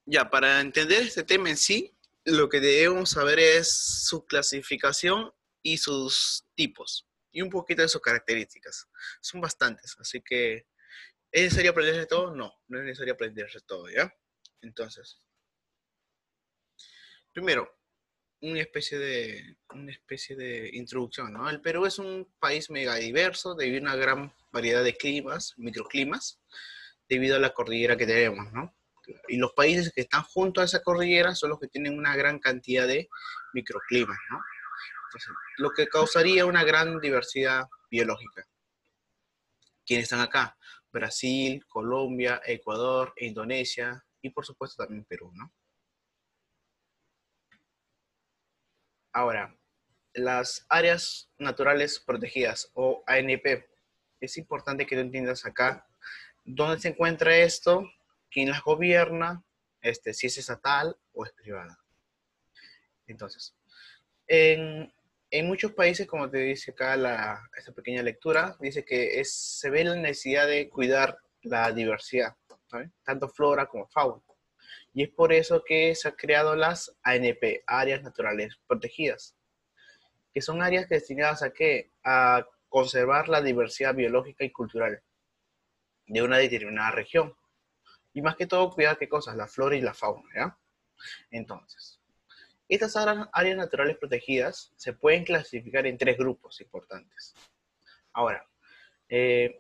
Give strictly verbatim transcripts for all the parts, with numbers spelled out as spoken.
Ya, para entender este tema en sí, lo que debemos saber es su clasificación y sus tipos, y un poquito de sus características. Son bastantes, así que ¿es necesario aprenderse todo? No, no es necesario aprenderse todo, ¿ya? Entonces, primero, una especie de, una especie de introducción, ¿no? El Perú es un país mega diverso debido a una gran variedad de climas, microclimas, debido a la cordillera que tenemos, ¿no? Y los países que están junto a esa cordillera son los que tienen una gran cantidad de microclimas, ¿no? Entonces, lo que causaría una gran diversidad biológica. ¿Quiénes están acá? Brasil, Colombia, Ecuador, Indonesia y por supuesto también Perú, ¿no? Ahora, las áreas naturales protegidas o A N P. Es importante que tú entiendas acá dónde se encuentra esto, quién las gobierna, este, si es estatal o es privada. Entonces, en, en muchos países, como te dice acá la, esta pequeña lectura, dice que es, se ve la necesidad de cuidar la diversidad, ¿sabes? Tanto flora como fauna. Y es por eso que se han creado las A N P, áreas naturales protegidas, que son áreas destinadas a qué? A conservar la diversidad biológica y cultural de una determinada región. Y más que todo, cuidar qué cosas, la flora y la fauna, ¿ya? Entonces, estas áreas naturales protegidas se pueden clasificar en tres grupos importantes. Ahora, eh,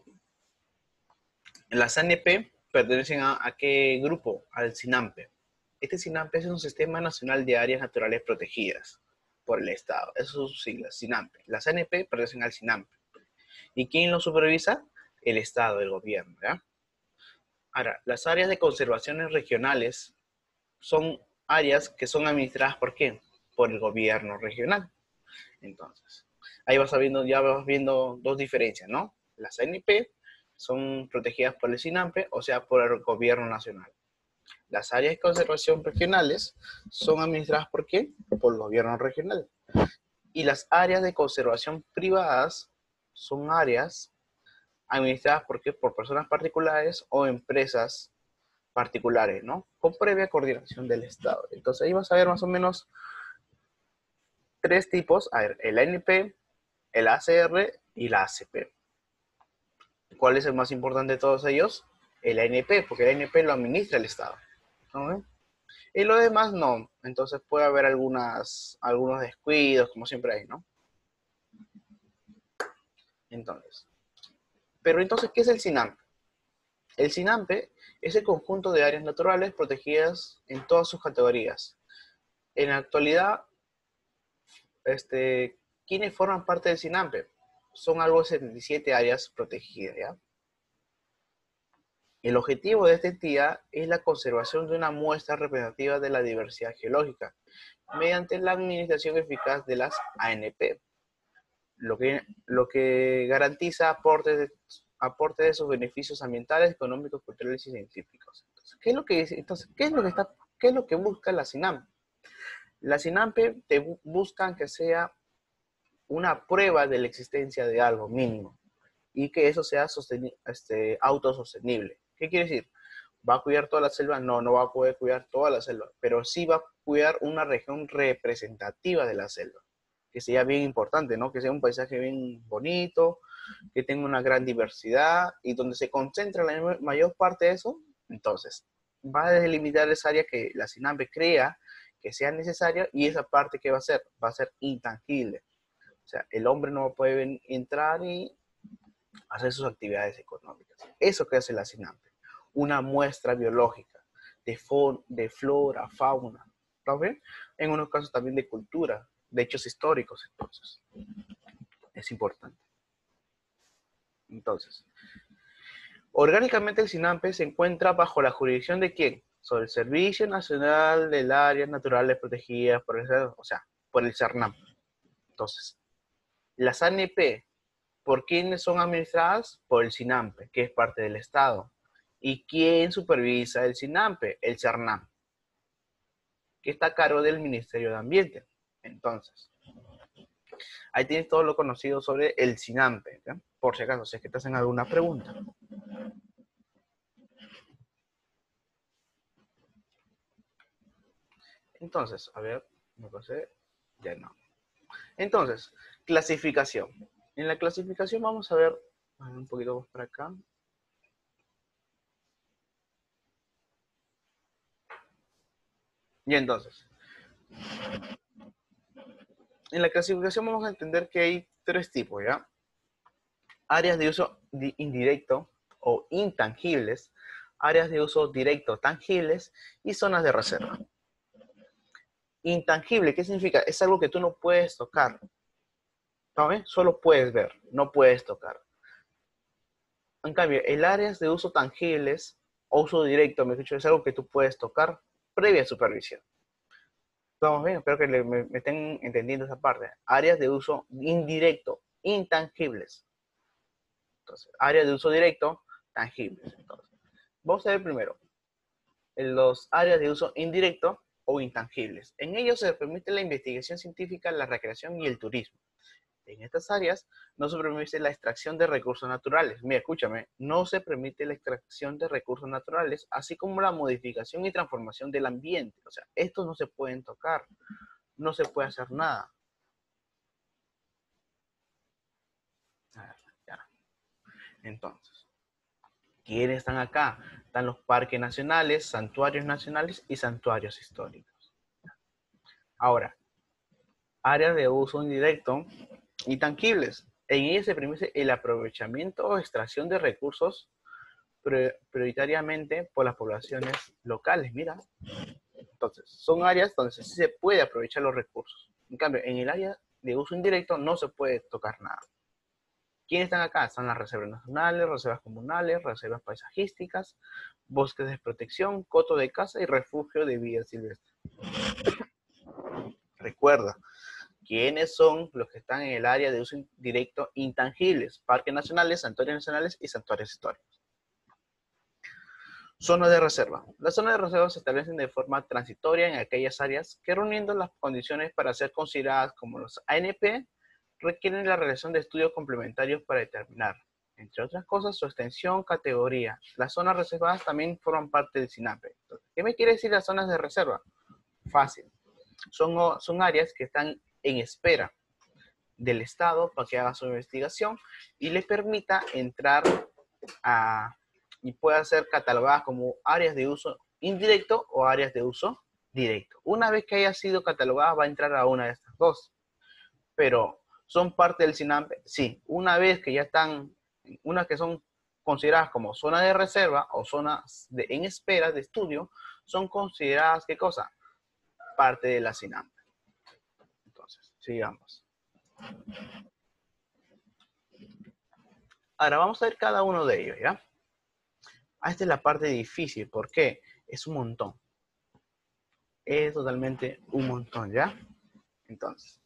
las A N P pertenecen a, a qué grupo? Al SINAMPE. Este SINAMPE es un Sistema Nacional de Áreas Naturales Protegidas por el Estado. Esas son sus siglas, SINAMPE. Las A N P pertenecen al SINAMPE. ¿Y quién lo supervisa? El Estado, el gobierno, ¿ya? Ahora, las áreas de conservaciones regionales son áreas que son administradas por quién? Por el gobierno regional. Entonces, ahí vas viendo, ya vas viendo dos diferencias, ¿no? Las A N P son protegidas por el SINAMPE, o sea, por el gobierno nacional. Las áreas de conservación regionales son administradas por quién? Por el gobierno regional. Y las áreas de conservación privadas son áreas administradas por, qué? Por personas particulares o empresas particulares, ¿no? Con previa coordinación del Estado. Entonces ahí vas a ver más o menos tres tipos, a ver, el A N P, el A C R y la A C P. ¿Cuál es el más importante de todos ellos? El A N P, porque el A N P lo administra el Estado, ¿no? Y lo demás no, entonces puede haber algunas, algunos descuidos, como siempre hay, ¿no? Entonces, pero entonces, ¿qué es el SINAMPE? El SINAMPE es el conjunto de áreas naturales protegidas en todas sus categorías. En la actualidad, este, ¿quiénes forman parte del SINAMPE? Son algo de setenta y siete áreas protegidas, ¿ya? El objetivo de esta entidad es la conservación de una muestra representativa de la diversidad geológica mediante la administración eficaz de las A N P, lo que, lo que garantiza aportes de, aporte de sus beneficios ambientales, económicos, culturales y científicos. Entonces, ¿qué es lo que, entonces, ¿qué es lo que, está, qué es lo que busca la SINAMPE? La SINAMPE te bu buscan que sea una prueba de la existencia de algo mínimo y que eso sea este, autosostenible. ¿Qué quiere decir? ¿Va a cuidar toda la selva? No, no va a poder cuidar toda la selva, pero sí va a cuidar una región representativa de la selva, que sea bien importante, ¿no? Que sea un paisaje bien bonito, que tenga una gran diversidad y donde se concentra la mayor parte de eso. Entonces, va a delimitar esa área que la SINAMPE crea que sea necesaria y esa parte que va a ser, va a ser intangible. O sea, el hombre no puede entrar y hacer sus actividades económicas. Eso que hace la SINAMPE, una muestra biológica de, de flora, fauna, ¿no ven? En unos casos también de cultura, de hechos históricos, entonces. Es importante. Entonces, orgánicamente el SINAMPE se encuentra bajo la jurisdicción de ¿quién? Sobre el Servicio Nacional del Áreas Naturales Protegidas, por el, o sea, por el CERNAM. Entonces, las A N P, ¿por quiénes son administradas? Por el SINAMPE, que es parte del Estado. ¿Y quién supervisa el SINAMPE? El CERNAM, que está a cargo del Ministerio de Ambiente. Entonces, ahí tienes todo lo conocido sobre el SINAMPE, ¿ya? Por si acaso, si es que te hacen alguna pregunta. Entonces, a ver, me pasé, ya no. Entonces, clasificación. En la clasificación vamos a ver un poquito más para acá. Y entonces, en la clasificación vamos a entender que hay tres tipos, ¿ya? Áreas de uso indirecto o intangibles, áreas de uso directo tangibles y zonas de reserva. Intangible, ¿qué significa? Es algo que tú no puedes tocar, ¿sabes? Solo puedes ver, no puedes tocar. En cambio, el áreas de uso tangibles o uso directo, me escucho, es algo que tú puedes tocar previa supervisión. Vamos bien, espero que le, me, me estén entendiendo esa parte. Áreas de uso indirecto, intangibles. Entonces, áreas de uso directo, tangibles. Entonces, vamos a ver primero en los áreas de uso indirecto o intangibles. En ellos se permite la investigación científica, la recreación y el turismo. En estas áreas no se permite la extracción de recursos naturales. Mira, escúchame, no se permite la extracción de recursos naturales, así como la modificación y transformación del ambiente. O sea, estos no se pueden tocar, no se puede hacer nada. A ver, ya. Entonces, ¿quiénes están acá? Están los parques nacionales, santuarios nacionales y santuarios históricos. Ahora, áreas de uso indirecto y tangibles. En ellas se permite el aprovechamiento o extracción de recursos prioritariamente por las poblaciones locales. Mira, entonces son áreas donde sí se puede aprovechar los recursos. En cambio, en el área de uso indirecto no se puede tocar nada. ¿Quiénes están acá? Están las reservas nacionales, reservas comunales, reservas paisajísticas, bosques de protección, coto de caza y refugio de vida silvestre. Recuerda, ¿quiénes son los que están en el área de uso directo intangibles? Parques nacionales, santuarios nacionales y santuarios históricos. Zonas de reserva. Las zonas de reserva se establecen de forma transitoria en aquellas áreas que, reuniendo las condiciones para ser consideradas como los A N P, requieren la realización de estudios complementarios para determinar, entre otras cosas, su extensión, categoría. Las zonas reservadas también forman parte del SINAPE. ¿Qué me quiere decir las zonas de reserva? Fácil. Son, son áreas que están en espera del Estado para que haga su investigación y le permita entrar a, y pueda ser catalogadas como áreas de uso indirecto o áreas de uso directo. Una vez que haya sido catalogada, va a entrar a una de estas dos. Pero, ¿son parte del SINAPE? Sí. Una vez que ya están, unas que son consideradas como zona de reserva o zonas de, en espera de estudio, son consideradas, ¿qué cosa? Parte de la SINAPE. Entonces, sigamos. Ahora vamos a ver cada uno de ellos, ¿ya? Ah, esta es la parte difícil. ¿Por qué? Es un montón. Es totalmente un montón, ¿ya? Entonces,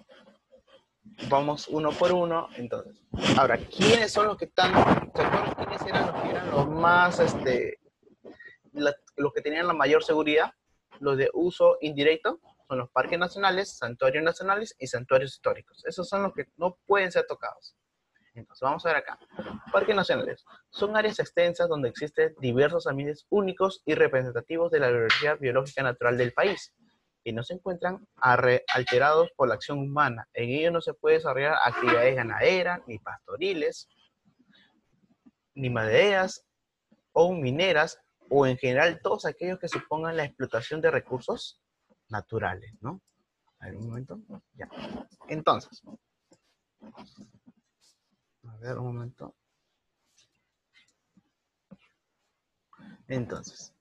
vamos uno por uno. Entonces, ahora, ¿quiénes son los que están? ¿Se acuerdan quiénes eran los que eran los más, este, la, los que tenían la mayor seguridad? Los de uso indirecto son los parques nacionales, santuarios nacionales y santuarios históricos. Esos son los que no pueden ser tocados. Entonces, vamos a ver acá. Parques nacionales. Son áreas extensas donde existen diversos ambientes únicos y representativos de la diversidad biológica natural del país, y no se encuentran alterados por la acción humana. En ellos no se puede desarrollar actividades ganaderas, ni pastoriles, ni madereras o mineras, o en general todos aquellos que supongan la explotación de recursos naturales, ¿no? A ver, un momento. Ya. Entonces, a ver, un momento. Entonces,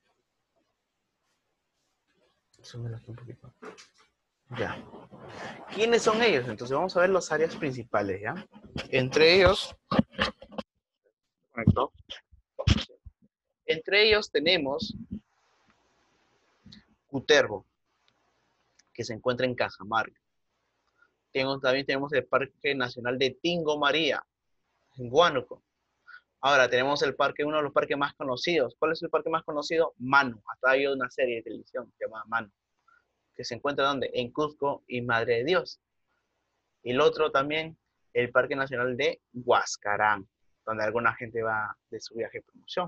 súmelo aquí un poquito. Ya. ¿Quiénes son ellos? Entonces vamos a ver las áreas principales, ¿ya? Entre ellos, correcto. Entre ellos tenemos Cutervo, que se encuentra en Cajamarca. También tenemos el Parque Nacional de Tingo María, en Huánuco. Ahora tenemos el parque, uno de los parques más conocidos. ¿Cuál es el parque más conocido? Manu. Hasta hay una serie de televisión que se llama Manu, que se encuentra ¿dónde? En Cusco y Madre de Dios. Y el otro también, el Parque Nacional de Huascarán, donde alguna gente va de su viaje de promoción.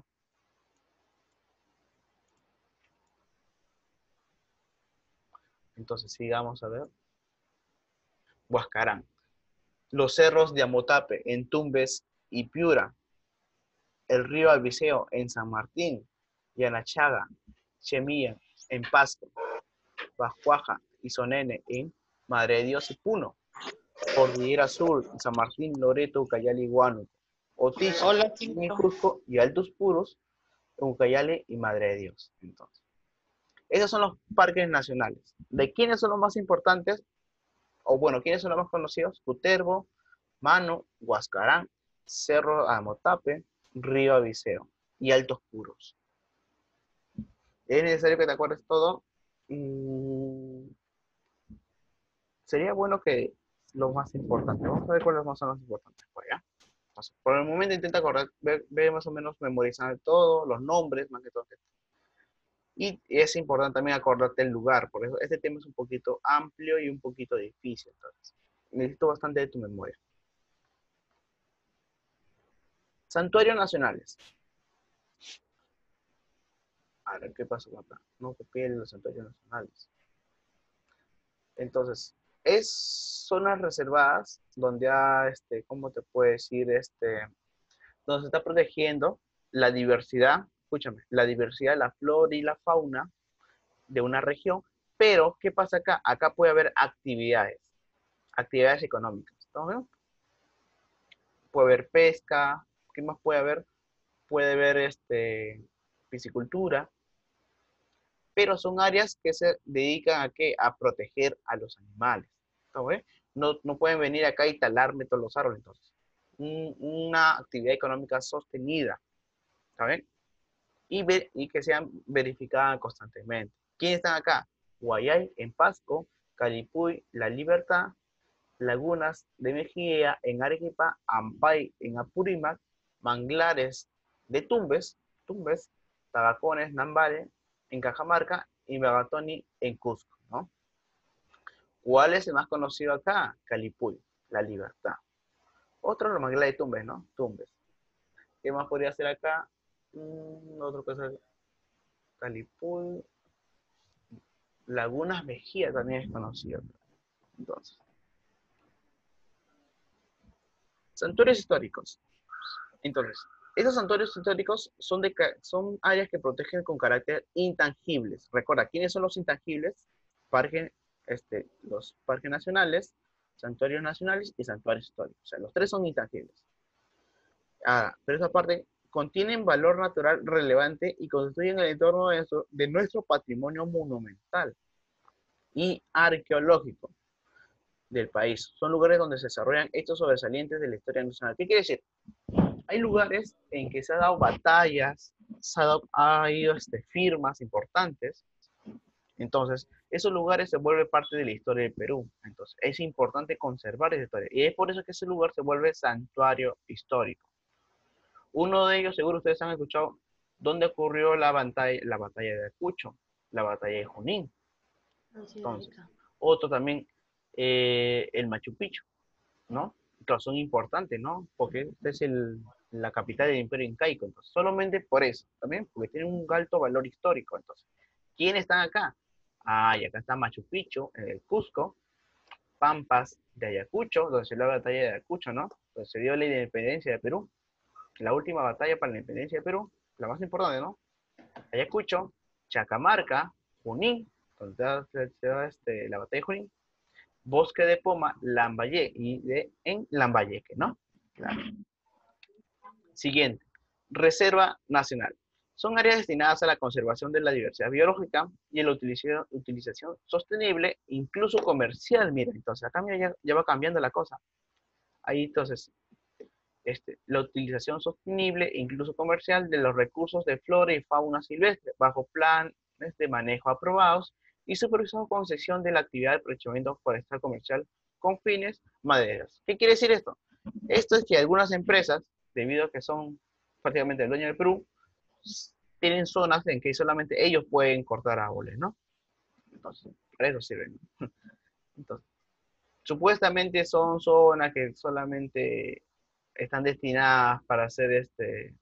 Entonces, sigamos a ver. Huascarán. Los cerros de Amotape en Tumbes y Piura. El río Albiseo en San Martín. Yanachaga, Chemilla en Pasco. Bajuaja y Sonene en Madre de Dios y Puno. Cordillera Sur, San Martín, Loreto, Ucayali y Huánuco. Otichi, Hola, en chico. Cusco y Altos Puros, Ucayali y Madre de Dios. Entonces, esos son los parques nacionales. ¿De quiénes son los más importantes? O bueno, ¿quiénes son los más conocidos? Cutervo, Mano, Huascarán, Cerro Amotape, Río Abiseo y Altos Puros. ¿Es necesario que te acuerdes todo? Mm, sería bueno que lo más importante. Vamos a ver cuáles más son los importantes. Pues, ¿ya? Entonces, por el momento intenta acordar, ver, ver más o menos memorizar todo, los nombres, más que todo. Y es importante también acordarte el lugar, por eso este tema es un poquito amplio y un poquito difícil. Entonces, necesito bastante de tu memoria. Santuarios nacionales. A ver, ¿qué pasó acá? No copié los santuarios nacionales. Entonces, es zonas reservadas donde hay, este, ¿cómo te puedo decir? Este, donde se está protegiendo la diversidad, escúchame, la diversidad de la flora y la fauna de una región, pero ¿qué pasa acá? Acá puede haber actividades, actividades económicas, ¿no? Puede haber pesca, ¿qué más puede haber? Puede haber este, piscicultura, pero son áreas que se dedican a, ¿qué? A proteger a los animales. ¿No, ve? No, no pueden venir acá y talarme todos los árboles, entonces. Un, una actividad económica sostenida, ¿saben? Y, ver, y que sean verificadas constantemente. ¿Quiénes están acá? Guayay en Pasco, Calipuy, La Libertad, Lagunas de Mejía en Arequipa, Ampay en Apurímac, Manglares de Tumbes, Tumbes, Tabacones, Nambare en Cajamarca y Bagatoni en Cusco, ¿no? ¿Cuál es el más conocido acá? Calipuy, La Libertad. Otro, los manglares de Tumbes, ¿no? Tumbes. ¿Qué más podría ser acá? Mm, otro cosa, Calipuy, Lagunas Mejía también es conocido. Entonces, santuarios históricos. Entonces, esos santuarios históricos son, de, son áreas que protegen con carácter intangibles. Recuerda, ¿quiénes son los intangibles? Parque, este, los parques nacionales, santuarios nacionales y santuarios históricos. O sea, los tres son intangibles. Ah, pero esa parte contienen valor natural relevante y constituyen el entorno de nuestro, de nuestro patrimonio monumental y arqueológico del país. Son lugares donde se desarrollan hechos sobresalientes de la historia nacional. ¿Qué quiere decir? Hay lugares en que se han dado batallas, se ha, dado, ha habido este, firmas importantes, entonces esos lugares se vuelven parte de la historia del Perú, entonces es importante conservar esa historia, y es por eso que ese lugar se vuelve santuario histórico. Uno de ellos, seguro ustedes han escuchado, dónde ocurrió la batalla, la batalla de Ayacucho, la batalla de Junín, entonces, otro también, eh, el Machu Picchu, ¿no? Claro, son importantes, ¿no? Porque este es el, la capital del Imperio Incaico, entonces, solamente por eso, también porque tienen un alto valor histórico, entonces. ¿Quiénes están acá? Ah, y acá está Machu Picchu, en el Cusco, Pampas de Ayacucho, donde se dio la batalla de Ayacucho, ¿no? Donde se dio la independencia de Perú, la última batalla para la independencia de Perú, la más importante, ¿no? Ayacucho, Chacamarca, Junín, donde se da este, la batalla de Junín, Bosque de Poma, Lambayeque, y de, en Lambayeque, ¿no? Claro. Siguiente, Reserva Nacional. Son áreas destinadas a la conservación de la diversidad biológica y a la utilización, utilización sostenible, incluso comercial. Mira, entonces acá mira, ya, ya va cambiando la cosa. Ahí entonces, este, la utilización sostenible e incluso comercial de los recursos de flora y fauna silvestre bajo planes de manejo aprobados y supervisado con concesión de la actividad de aprovechamiento forestal comercial con fines madereros. ¿Qué quiere decir esto? Esto es que algunas empresas, debido a que son prácticamente el dueño del Perú, tienen zonas en que solamente ellos pueden cortar árboles, ¿no? Entonces, para eso sirven. Entonces, supuestamente son zonas que solamente están destinadas para hacer este,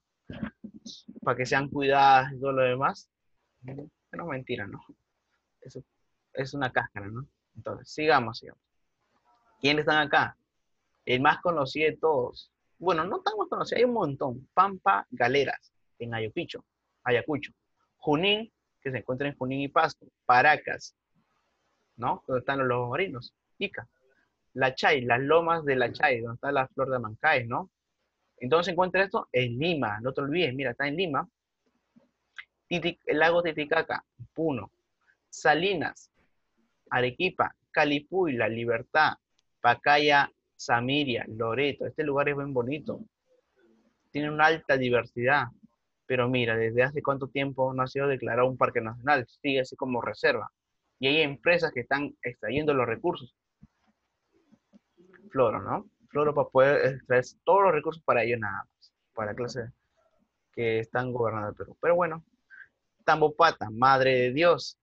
para que sean cuidadas y todo lo demás. Pero es mentira, ¿no? Eso es una cáscara, ¿no? Entonces, sigamos, sigamos. ¿Quiénes están acá? El más conocido de todos. Bueno, no tan más conocido, hay un montón. Pampa Galeras, en Ayacucho. Ayacucho. Junín, que se encuentra en Junín y Pasto. Paracas, ¿no? Donde están los lobos marinos. Ica. La Chay, las lomas de la Chay, donde está la flor de Amancay, ¿no? Entonces se encuentra esto en Lima, no te olvides, mira, está en Lima. Titi- el lago Titicaca, Puno. Salinas, Arequipa, Calipuy, La Libertad, Pacaya, Samiria, Loreto. Este lugar es bien bonito. Tiene una alta diversidad. Pero mira, desde hace cuánto tiempo no ha sido declarado un parque nacional, sigue así como reserva. Y hay empresas que están extrayendo los recursos. Floro, ¿no? Floro para poder extraer todos los recursos para ellos nada más, para la clase que están gobernando el Perú. Pero bueno, Tambopata, Madre de Dios,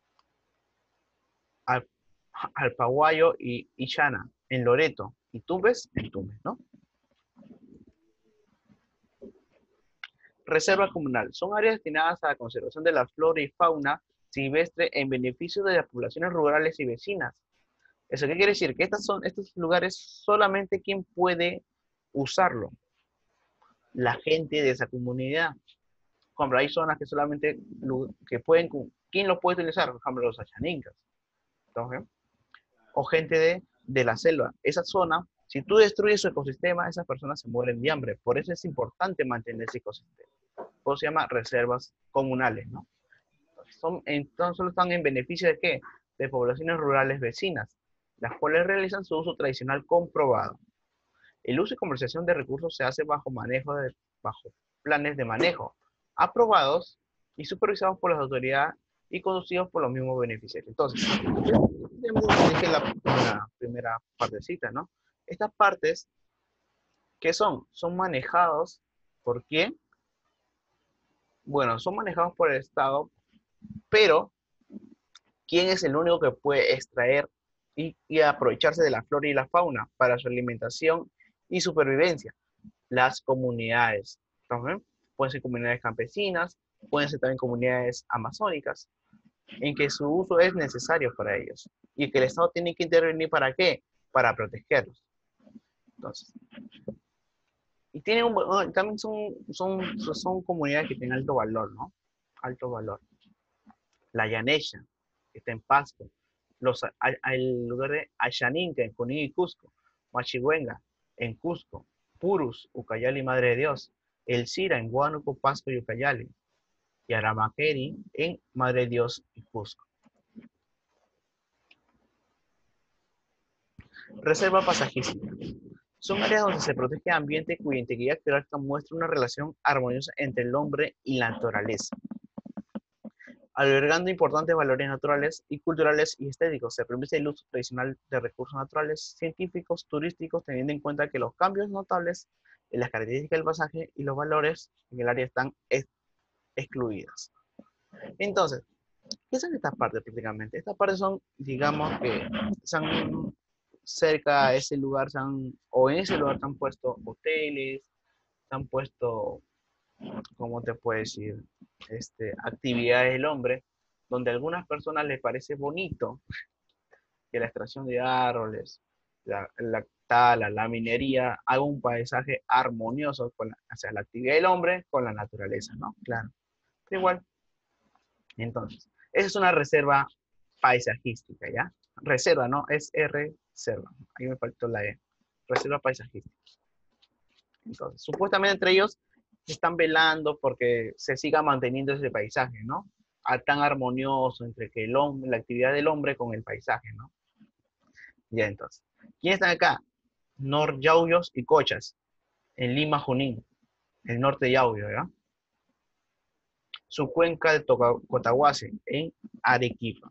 Al, Alpaguayo y Ishana, en Loreto, y Tumbes, en Tumbes, ¿no? Reserva comunal. Son áreas destinadas a la conservación de la flora y fauna silvestre en beneficio de las poblaciones rurales y vecinas. ¿Eso qué quiere decir? Que estas son, estos lugares solamente quien puede usarlo, la gente de esa comunidad. Por ejemplo, hay zonas que solamente lo, que pueden, ¿quién lo puede utilizar? Por ejemplo, los achaninkas. Entonces, o gente de, de la selva. Esa zona, si tú destruyes su ecosistema, esas personas se mueren de hambre. Por eso es importante mantener ese ecosistema. Por eso se llama reservas comunales, ¿no? Son, entonces solo están en beneficio de qué? De poblaciones rurales vecinas, las cuales realizan su uso tradicional comprobado. El uso y comercialización de recursos se hace bajo manejo de, bajo planes de manejo, aprobados y supervisados por las autoridades y conducidos por los mismos beneficiarios. Entonces, dije la primera, primera partecita, ¿no? Estas partes, ¿qué son? Son manejados ¿por quién? Bueno, son manejados por el Estado, pero ¿quién es el único que puede extraer y, y aprovecharse de la flora y la fauna para su alimentación y supervivencia? Las comunidades. ¿También? Pueden ser comunidades campesinas, pueden ser también comunidades amazónicas, en que su uso es necesario para ellos y que el Estado tiene que intervenir para qué? Para protegerlos. Entonces, y tienen un, también son, son, son comunidades que tienen alto valor, ¿no? Alto valor. La Yanesha, que está en Pasco, los, a, a, el lugar de Ayaninca, en Junín y Cusco, Machihuenga, en Cusco, Purus, Ucayali, Madre de Dios, El Cira, en Huánuco, Pasco y Ucayali, y Aramaqueri, en Madre de Dios y Cusco. Reserva pasajística. Son áreas donde se protege el ambiente cuya integridad geográfica muestra una relación armoniosa entre el hombre y la naturaleza, albergando importantes valores naturales y culturales y estéticos. Se permite el uso tradicional de recursos naturales, científicos, turísticos, teniendo en cuenta que los cambios notables en las características del pasaje y los valores en el área están ex excluidas. Entonces, ¿qué son estas partes prácticamente? Estas partes son, digamos, que son cerca a ese lugar, se han, o en ese lugar se han puesto hoteles, se han puesto, ¿cómo te puedo decir? Este, actividades del hombre, donde a algunas personas les parece bonito que la extracción de árboles, la, la tala, la minería, haga un paisaje armonioso con la, o sea, la actividad del hombre con la naturaleza, ¿no? Claro. Pero igual, entonces, esa es una reserva paisajística, ¿ya? Reserva, ¿no? Es reserva. Ahí me faltó la E. Reserva paisajística. Entonces, supuestamente entre ellos están velando porque se siga manteniendo ese paisaje, ¿no? A tan armonioso entre que el hombre, la actividad del hombre con el paisaje, ¿no? Ya entonces. ¿Quiénes están acá? Nor Yauyos y Cochas, en Lima, Junín, el norte de Yauyos, ¿ya? Su cuenca de Cotahuasi, en Arequipa.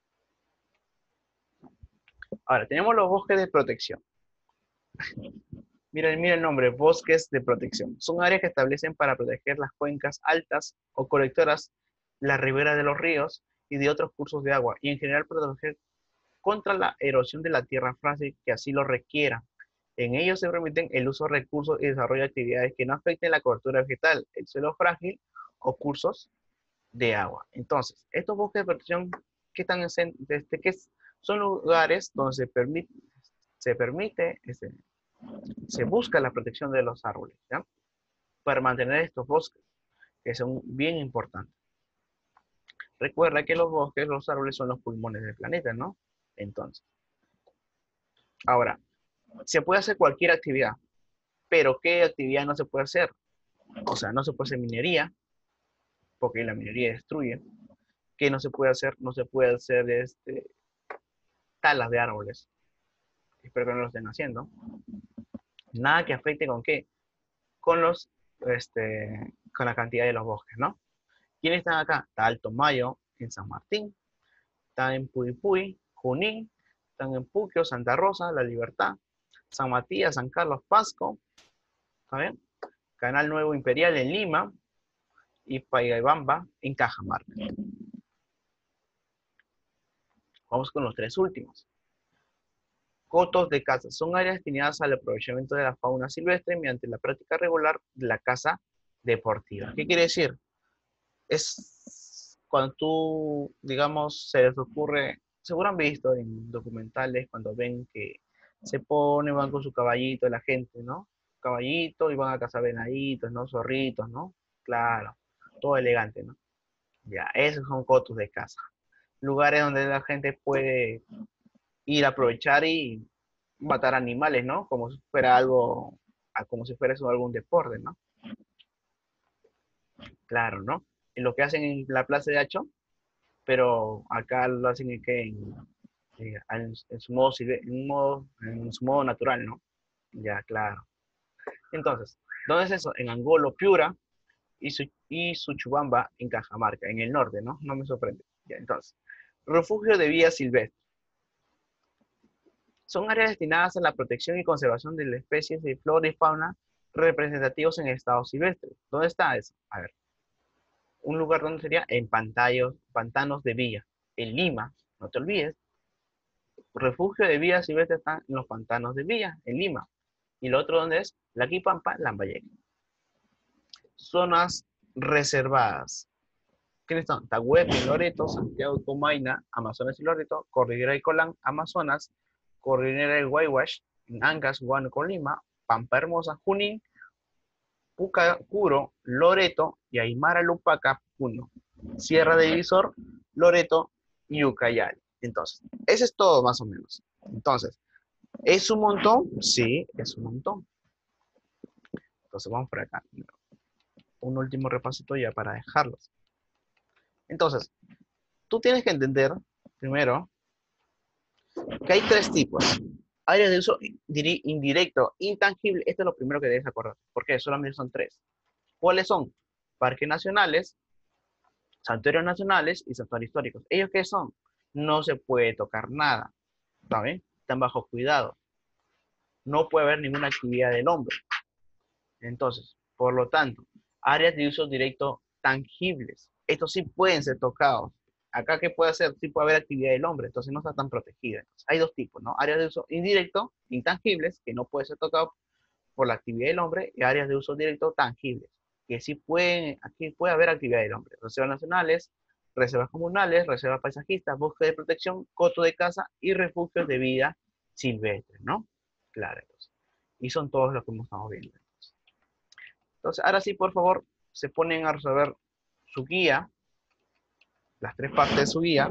Ahora, tenemos los bosques de protección. Miren, miren el nombre, bosques de protección. Son áreas que establecen para proteger las cuencas altas o colectoras, las riberas de los ríos y de otros cursos de agua, y en general proteger contra la erosión de la tierra frágil que así lo requiera. En ellos se permiten el uso de recursos y desarrollo de actividades que no afecten la cobertura vegetal, el suelo frágil o cursos de agua. Entonces, estos bosques de protección, ¿qué están en, este, qué son lugares donde se permite, se permite, este, se busca la protección de los árboles, ¿ya? Para mantener estos bosques, que son bien importantes. Recuerda que los bosques, los árboles son los pulmones del planeta, ¿no? Entonces, ahora, se puede hacer cualquier actividad, pero ¿qué actividad no se puede hacer? O sea, no se puede hacer minería, porque la minería destruye. ¿Qué no se puede hacer? No se puede hacer este, talas de árboles. Espero que no lo estén haciendo. Nada que afecte con qué? Con los, este, con la cantidad de los bosques, ¿no? ¿Quiénes están acá? Está Alto Mayo, en San Martín, están en Puypuy, Junín, están en Puquio, Santa Rosa, La Libertad, San Matías, San Carlos, Pasco, ¿está bien? Canal Nuevo Imperial en Lima y Payaibamba en Cajamarca. Vamos con los tres últimos. Cotos de caza. Son áreas destinadas al aprovechamiento de la fauna silvestre mediante la práctica regular de la caza deportiva. ¿Qué quiere decir? Es cuando tú, digamos, se les ocurre, seguro han visto en documentales cuando ven que se ponen, van con su caballito la gente, ¿no? Caballito y van a cazar venaditos, ¿no? Zorritos, ¿no? Claro, todo elegante, ¿no? Ya, esos son cotos de caza. Lugares donde la gente puede ir a aprovechar y matar animales, ¿no? Como si fuera algo, como si fuera eso algún deporte, ¿no? Claro, ¿no? En lo que hacen en la Plaza de Hacho, pero acá lo hacen en, que en, en, en, su modo, en, modo, en su modo natural, ¿no? Ya, claro. Entonces, ¿dónde es eso? En Angolo, Piura y, su, y Suchubamba en Cajamarca, en el norte, ¿no? No me sorprende. Ya, entonces, refugio de vía silvestre. Son áreas destinadas a la protección y conservación de las especies de flora y fauna representativos en el estado silvestre. ¿Dónde está eso? A ver. Un lugar donde sería en pantallos, pantanos de villa, en Lima, no te olvides. Refugio de villa silvestre están en los pantanos de Villa, en Lima. Y lo otro donde es Laquipampa, Lambayeque. Zonas reservadas. ¿Quiénes están? Tahuepe, Loreto, Santiago de Comayna, Amazonas y Loreto, Cordillera de Colán, Amazonas, Cordillera del Guaywash, en Angas, Huánuco, Lima, Pampa Hermosa, Junín, Pucacuro, Loreto y Aymara Lupaca, Puno. Sierra de Divisor, Loreto y Ucayali. Entonces, ese es todo más o menos. Entonces, ¿es un montón? Sí, es un montón. Entonces, vamos por acá. Un último repasito ya para dejarlos. Entonces, tú tienes que entender, primero, que hay tres tipos. Áreas de uso indirecto, intangible. Esto es lo primero que debes acordar. Porque solamente son tres. ¿Cuáles son? Parques nacionales, santuarios nacionales y santuarios históricos. ¿Ellos qué son? No se puede tocar nada. ¿Está bien? Están bajo cuidado. No puede haber ninguna actividad del hombre. Entonces, por lo tanto, áreas de uso directo tangibles. Estos sí pueden ser tocados. Acá, ¿qué puede hacer? Sí puede haber actividad del hombre, entonces no está tan protegida. Entonces, hay dos tipos, ¿no? Áreas de uso indirecto, intangibles, que no pueden ser tocados por la actividad del hombre, y áreas de uso directo tangibles, que sí pueden, aquí puede haber actividad del hombre. Reservas nacionales, reservas comunales, reservas paisajistas, bosques de protección, coto de caza y refugios de vida silvestre, ¿no? Claro, entonces. Y son todos los que estamos viendo. Entonces, ahora sí, por favor, se ponen a resolver su guía, las tres partes de su guía,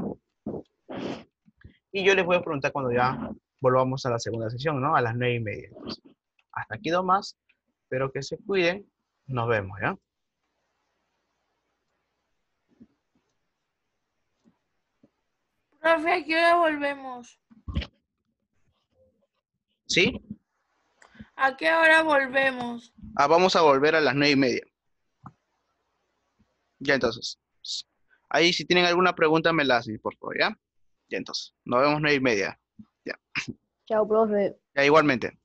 y yo les voy a preguntar cuando ya volvamos a la segunda sesión, ¿no? A las nueve y media. Entonces, hasta aquí nomás, espero que se cuiden, nos vemos, ¿ya? Profe, ¿a qué hora volvemos? ¿Sí? ¿A qué hora volvemos? Ah, vamos a volver a las nueve y media. Ya entonces. Ahí si tienen alguna pregunta me la hacen, por favor, ¿ya? Ya entonces. Nos vemos nueve y media. Ya. Chao, profe. Ya igualmente.